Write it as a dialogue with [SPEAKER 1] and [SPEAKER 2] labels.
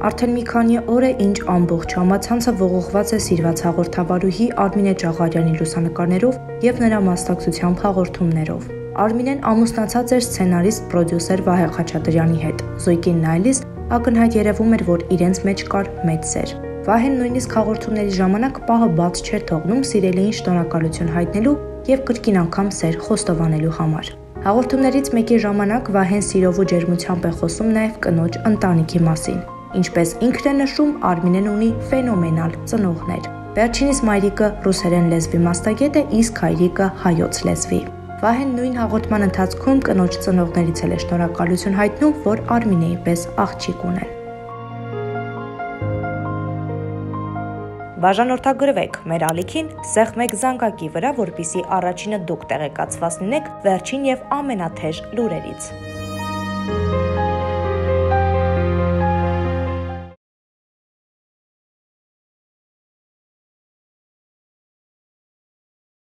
[SPEAKER 1] Արդեն մի քանի օր է, ինչ ամբողջ համացանցը ողողված է սիրված հաղորդավարուհի Արմինե Ջաղարյանի լուսանկարներով եւ նրա մասնակցությամբ հաղորդումներով։ Արմինեն ամուսնացած էր սցենարիստ, պրոդյուսեր Վահե Խաչատրյանի հետ։ Զույգին նայելիս ակնհայտ երևում էր, որ իրենց մեջ կար մեծ սեր։ Վահեն նույնիսկ հաղորդումների ժամանակ պահը բաց չէր թողնում սիրելիին շնորհակալություն հայտնելու եւ կրկին անգամ սեր խոստովանելու համար։ Հաղորդումներից մեկի ժամանակ Վահեն սիրով ու ջերմությամբ է խոսում նաեւ կնոջ ընտանիքի մասին։ Ինչպես ինքն է նշում, Արմինեն ունի ֆենոմենալ ծնողներ։ Վերջինիս մայրիկը ռուսերեն լեզվի մասնագետ է, իսկ հայրիկը հայոց լեզվի։ Վահեն նույն հաղորդման ընթացքում կնոջ ծնողներից էլ է շնորհակալություն հայտնում, որ Արմինեի պես աղջիկ ունեն։ Բաժանորդագրվեք մեր ալիքին սեղմեք զանգակի վրա, որպեսզի առաջինը դուք տեղեկացված լինեք վերջին եւ ամենաթեժ լուրերից։